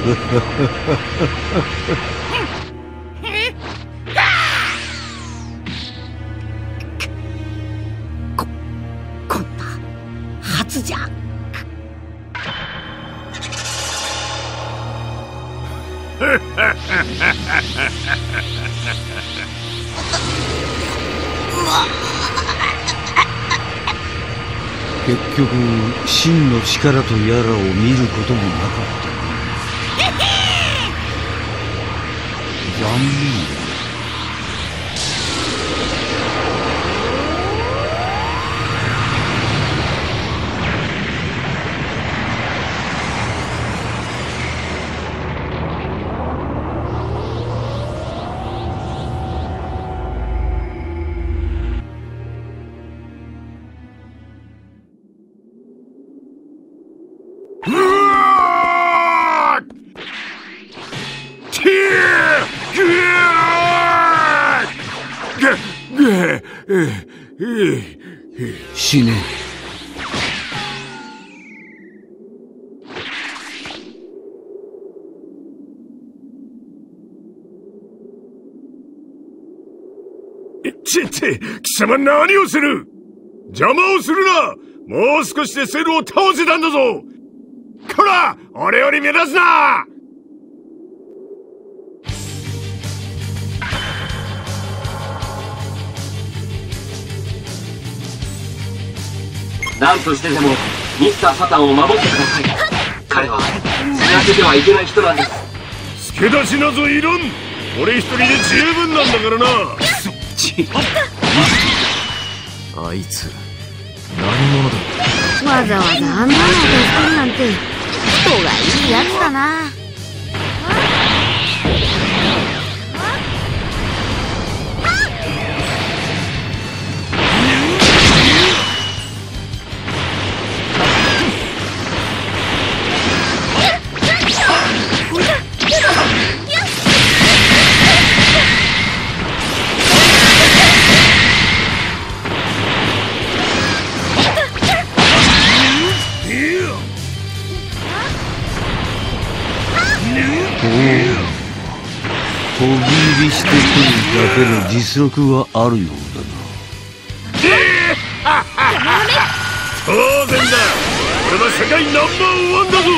こんなはずじゃ。 結局真の力とやらを見ることもなかったな。残念。死ね。 貴様何をする？邪魔をするな！もう少しでセルを倒せたんだぞ！こら！俺より目立つな！ 何としてでもミスター・サタンを守ってください。彼は死なせてはいけない人なんです。 助太刀などいらん。俺一人で十分なんだからな。 あいつ何者だ。 わざわざあんなのをしてるなんて人がいいやつだな。 飛び入りしてくるだけの実力はあるようだな。 当然だ。俺は世界ナンバーワンだぞ。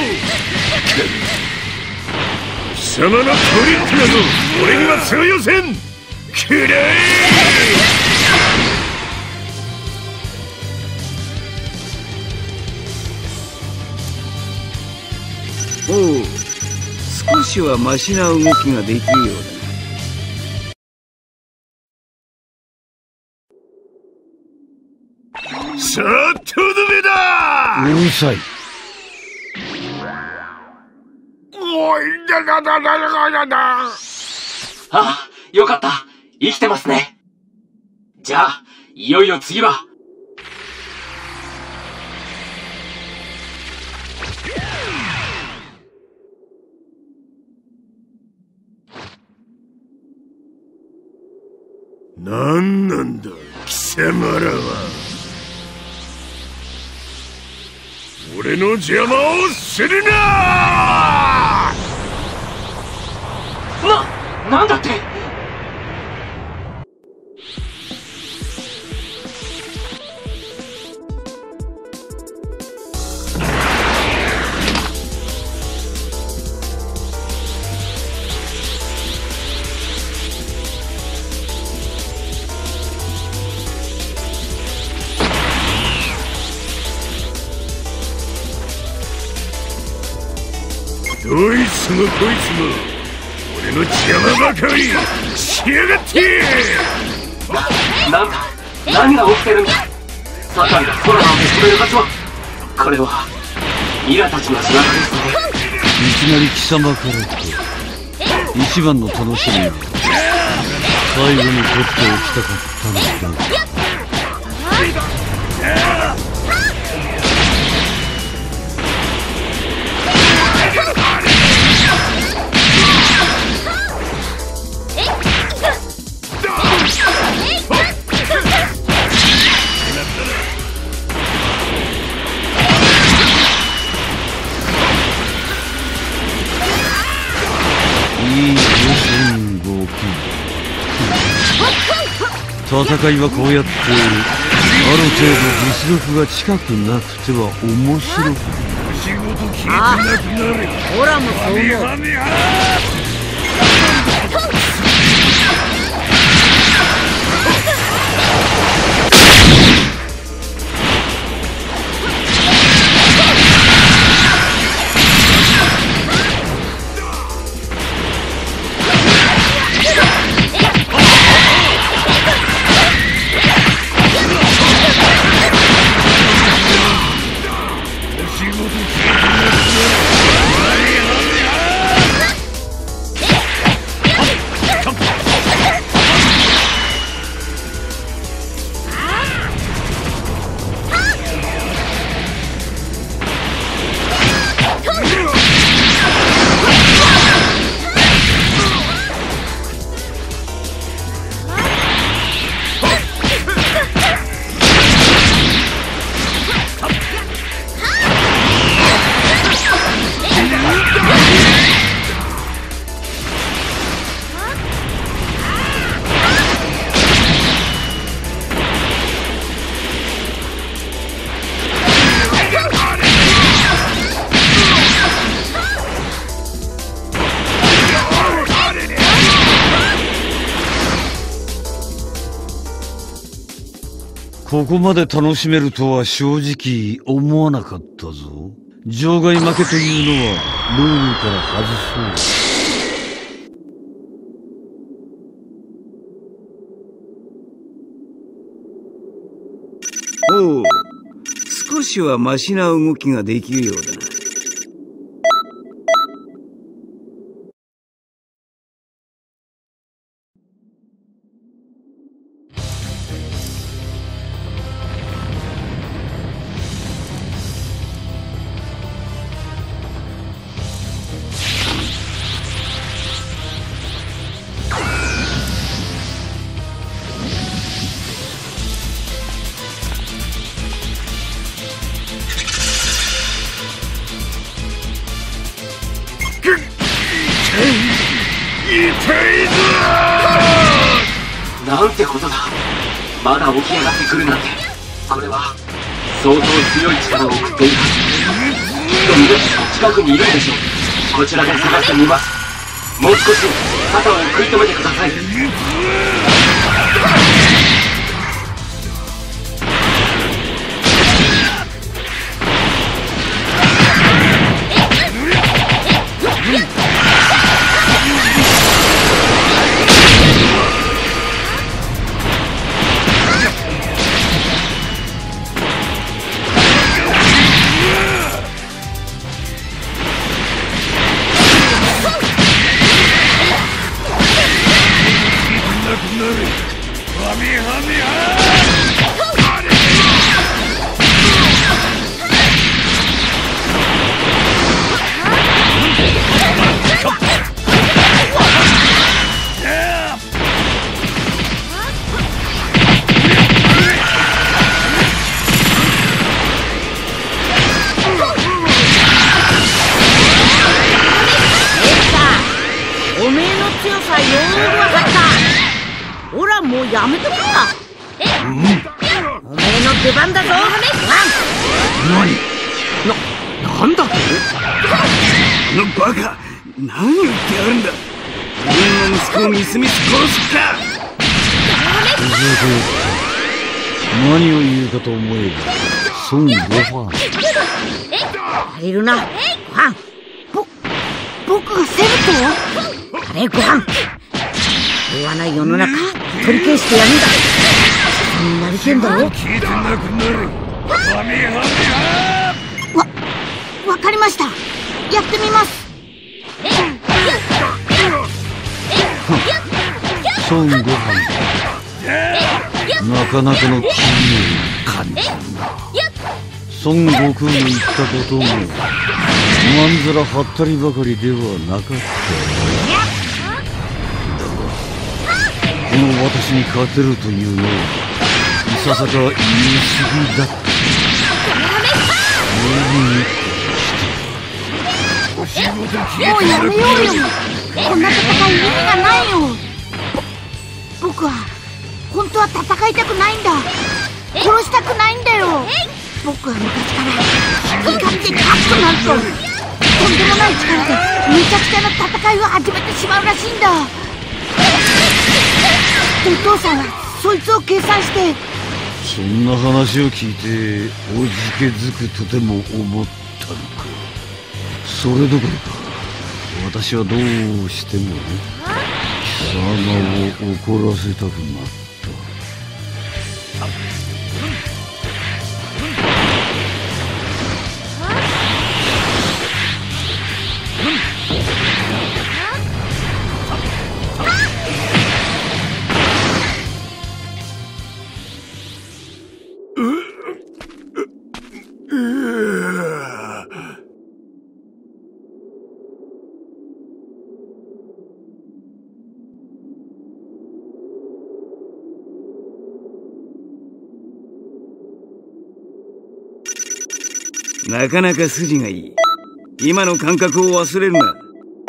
貴様のトリックなど俺には通用せん。くれー！ おう、少しはマシな動きができるようだ。 さあとどめだ！ うるさい。 おいだだだだだだだ。 あ、よかった。生きてますね。じゃあいよいよ次は。 なんなんだ貴様らは。俺の邪魔をするな！ なんだって。 どいつもこいつも俺の邪魔ばかりしやがって！ なんだ、何が起きてるんだ。サタンが空なんて止めるはずは。これはミラたちの仕業ですね。 いきなり貴様からって一番の楽しみは最後に取っておきたかったのだ。 戦いはこうやってある程度実力が近くなくては面白く仕事聞いてなくなる。 オラもそう思う。 ここまで楽しめるとは正直思わなかったぞ。場外負けというのはルールから外そう。 おう、少しはマシな動きができるようだな。 なんてことだ。まだ起き上がってくるなんて。これは相当強い力を送っているはず。ドミレッチの近くにいるでしょう。こちらで探してみます。もう少し肩を食い止めてください。 もうやめとくか。おめえの出番だぞ。 なんだと？このバカ、何を言ってやるんだ。自分の息子をみすみす殺すか。 何を言うかと思えば孫悟飯。 いるな、ご飯。僕がセルと？あれ、ご飯。平和な世の中取り返してやるんだ。そんなりてんだろ。 聞いてなくなる。 わかりました。やってみます。 孫悟飯、なかなかの器用感じだな。孫悟空の言ったこともまんざらはったりばかりではなかった。この私に勝てるというのはいささか言い過ぎだった。 もうやめようよ。こんな戦い意味がないよ。僕は本当は戦いたくないんだ。殺したくないんだよ。僕は昔から好き勝手カッとなるととんでもない力でめちゃくちゃな戦いを始めてしまうらしいんだ。お父さんはそいつを計算して。 そんな話を聞いておじけづくとても思ったのか。それどころか私はどうしても貴様を怒らせたくなった。 なかなか筋がいい。今の感覚を忘れるな。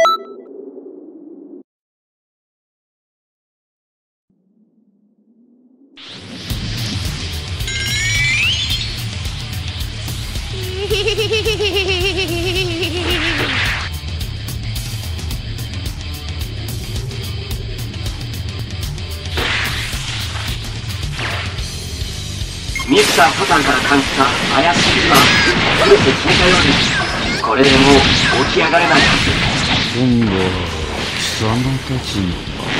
ミスター・サタンから感じた怪しい火は全て消えたようです。これでもう起き上がれないはず。 今度は貴様たちの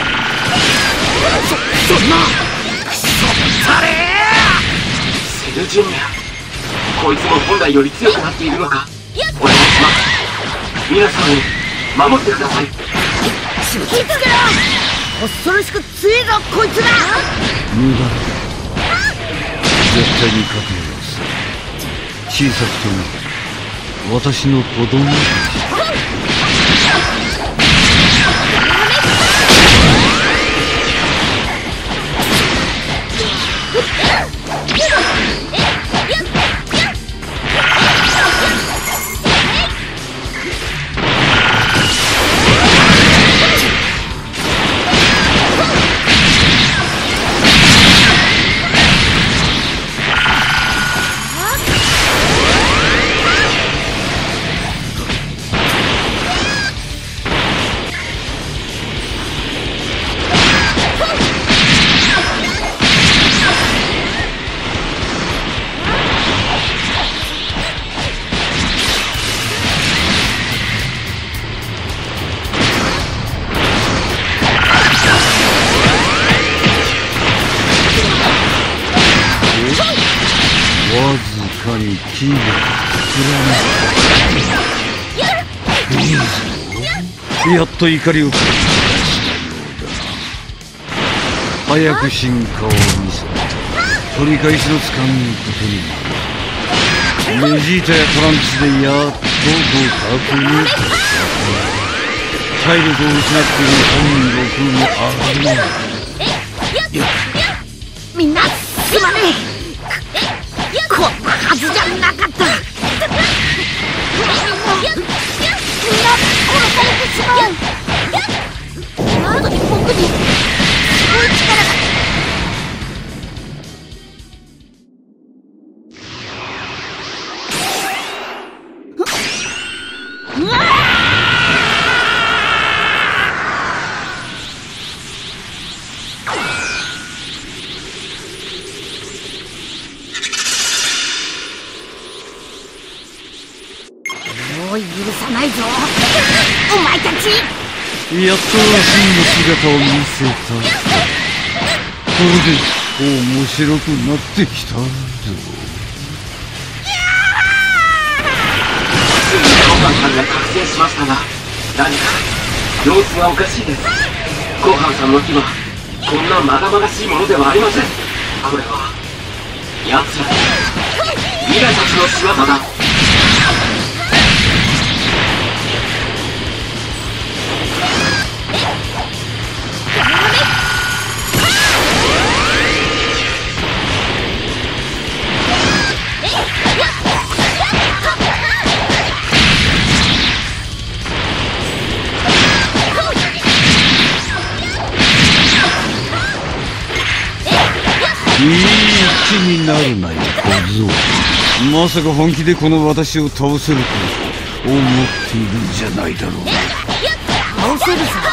そんなクソったれセルジュニア、こいつも本来より強くなっているのか。お願いします。皆さんを守ってください。 突きつけろ。恐ろしく強いぞこいつら。 無駄だ。絶対に覚悟をする。小さくても私の子供たち。わずかに木が膨らむ。いいぞ。やっと怒りを感じたようだ。早く進化を見せ取り返しのつかぬことになる。ベジータやトランクスでやっと互角に立つ。体力を失っている本国に上がる。 みんなすまねえ。こんなはずじゃなかった。みんな殺されてしまう。なのに僕にすごい力が。うわー！許さないぞお前たち。 やっと真の姿を見せた。これで面白くなってきたぞ。 召喚さんが覚醒しましたが、何か様子がおかしいです。ごはんさんの木はこんなまがまがしいものではありません。これは奴らミラたちの仕業だ。 気になるなよ小僧。まさか本気でこの私を倒せると思っているんじゃないだろう。 倒せるさ。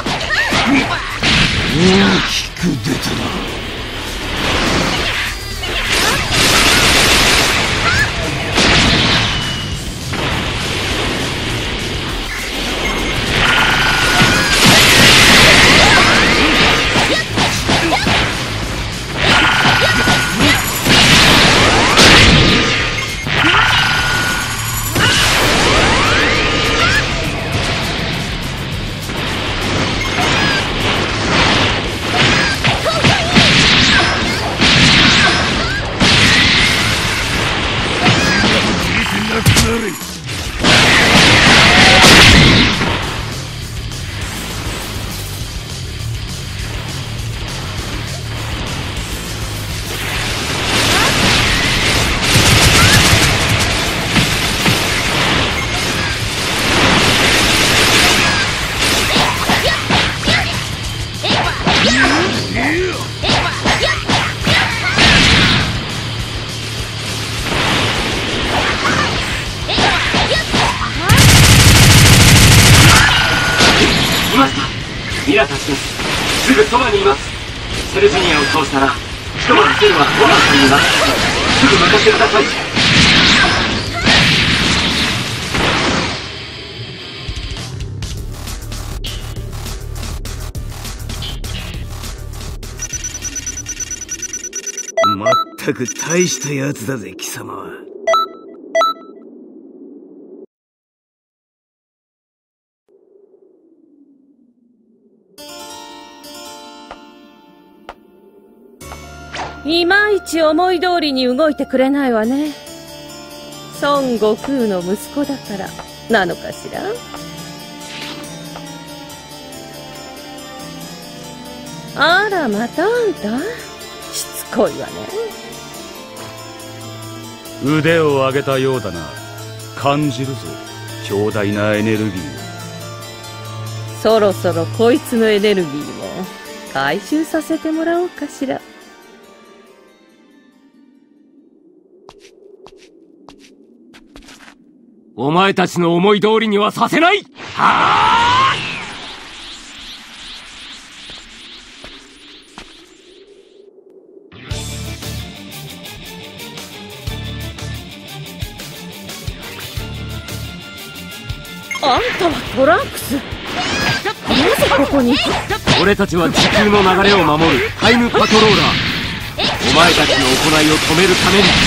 大きく出たな。 ミラたちです。すぐそばにいます。セルジュニアを倒したらひとまずセルはご飯さんになってすぐ任せてください。 まったく大したやつだぜ貴様は。 いまいち思い通りに動いてくれないわね。孫悟空の息子だからなのかしら。あら、またあんたしつこいわね。 腕を上げたようだな。感じるぞ強大なエネルギーを。 そろそろこいつのエネルギーも回収させてもらおうかしら。 お前たちの思い通りにはさせない。はーい。 あんたはトランクス。なぜここに。 俺たちは地球の流れを守るタイムパトローラー。お前たちの行いを止めるために。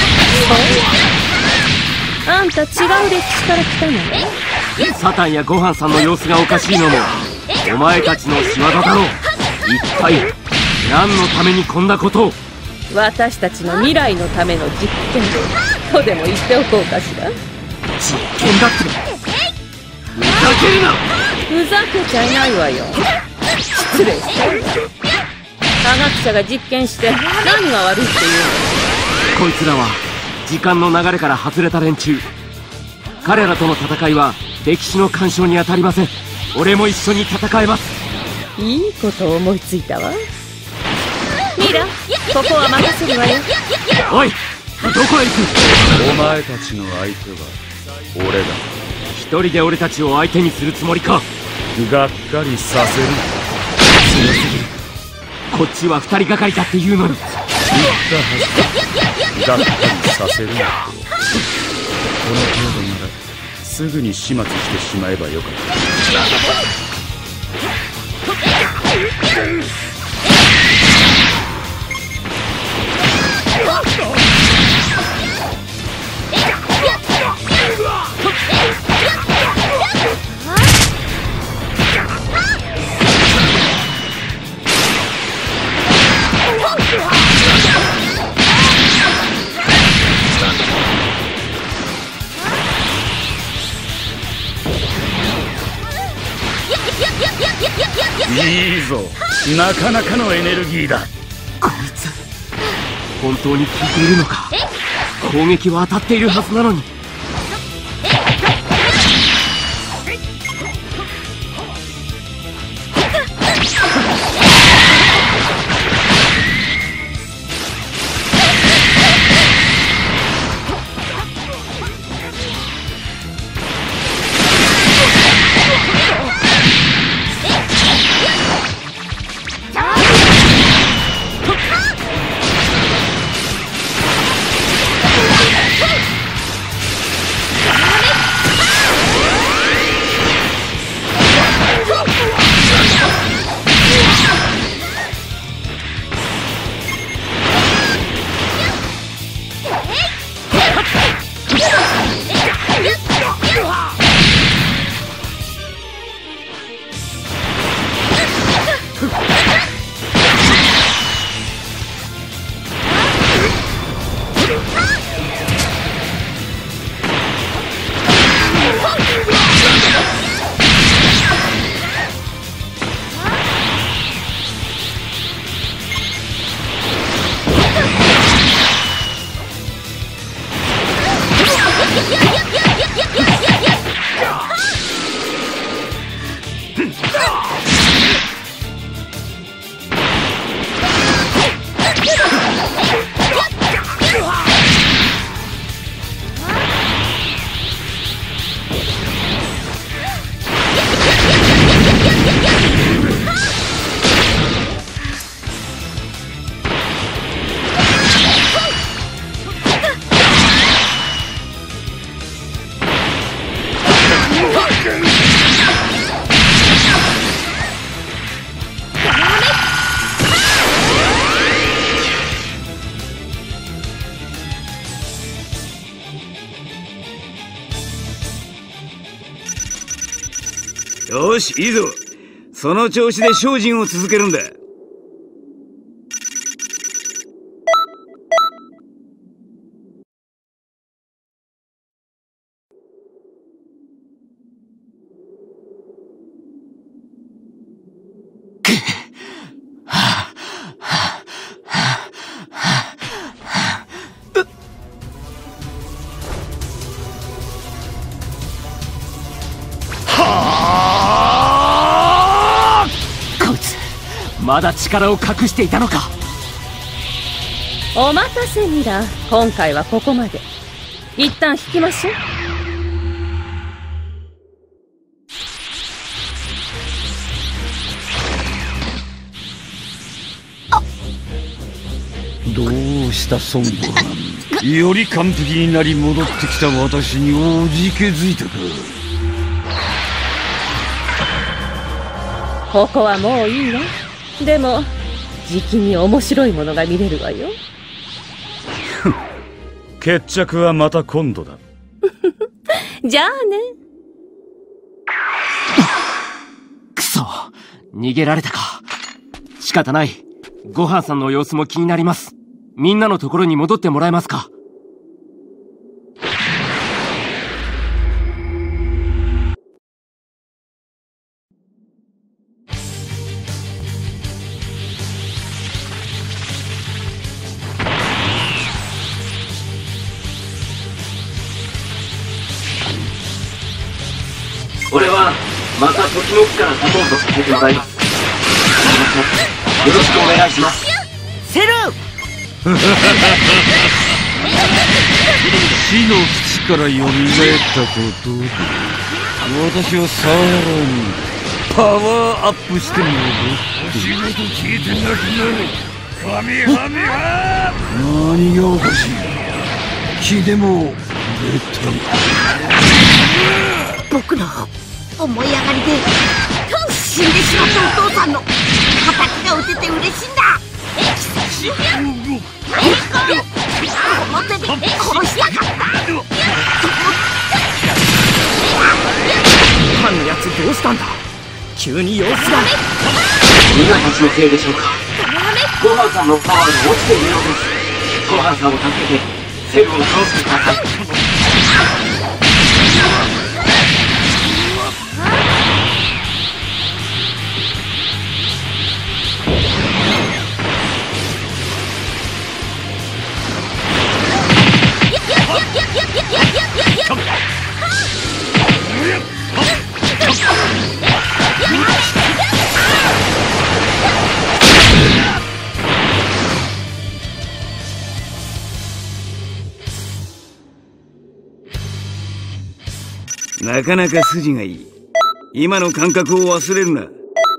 あんた違う歴史から来たの？ サタンやごはんさんの様子がおかしいのもお前たちの仕業だろう。一体何のためにこんなことを。 私たちの未来のための実験とでも言っておこうかしら。 実験だって。ふざけるな。 ふざけちゃいないわよ。失礼した。科学者が実験して何が悪いっていうの？ こいつらは時間の流れから外れた連中。彼らとの戦いは歴史の干渉に当たりません。俺も一緒に戦えます。 いいことを思いついたわ。ミラ、ここは任せるわよ。 おい、どこへ行く？ お前たちの相手は俺だ。 一人で俺たちを相手にするつもりか。 がっかりさせる。 強すぎる。こっちは二人がかりだって言うのに。 言ったはずだ。がっかりさせるなと。この程度ならすぐに始末してしまえばよかった。いいぞ、なかなかのエネルギーだ。 こいつ本当に効いているのか。攻撃は当たっているはずなのに。 よし、いいぞ。その調子で精進を続けるんだ。 まだ力を隠していたのか。 お待たせミラ、今回はここまで。一旦引きましょう。 どうした孫悟飯。より完璧になり戻ってきた私におじけづいたか。 ここはもういいわ。でもじきに面白いものが見れるわよ。 決着はまた今度だ。 じゃあね。 くそ、逃げられたか。仕方ない。ごはんさんの様子も気になります。みんなのところに戻ってもらえますか。俺はまた時の木からサポートさせてもらいます。よろしくお願いします。 セル死の淵から蘇ったことで私はさらにパワーアップしてもらう。お仕事聞いてなくなる。神々は何がおかしい。気でも出た。 僕の思い上がりで死んでしまったお父さんの敵が撃てて嬉しいんだ。この手で殺したかった。 あのやつどうしたんだ。急に様子が。 みんなたちのせいでしょうか。ごはんさんのパワーが落ちているようです。ごはんさんを助けてセルを倒してください。 なかなか筋がいい。今の感覚を忘れるな。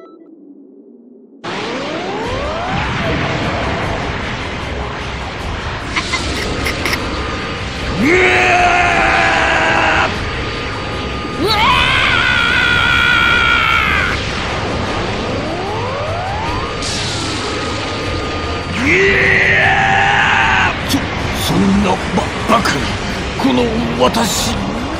そんなバカなこの私。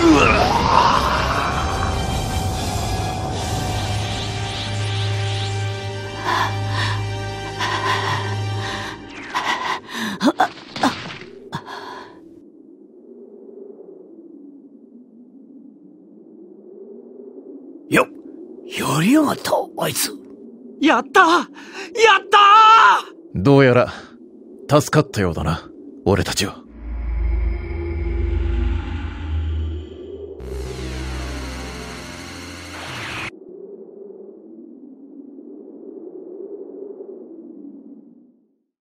やりやがったあいつ。 やったやった。 どうやら助かったようだな、俺たちは。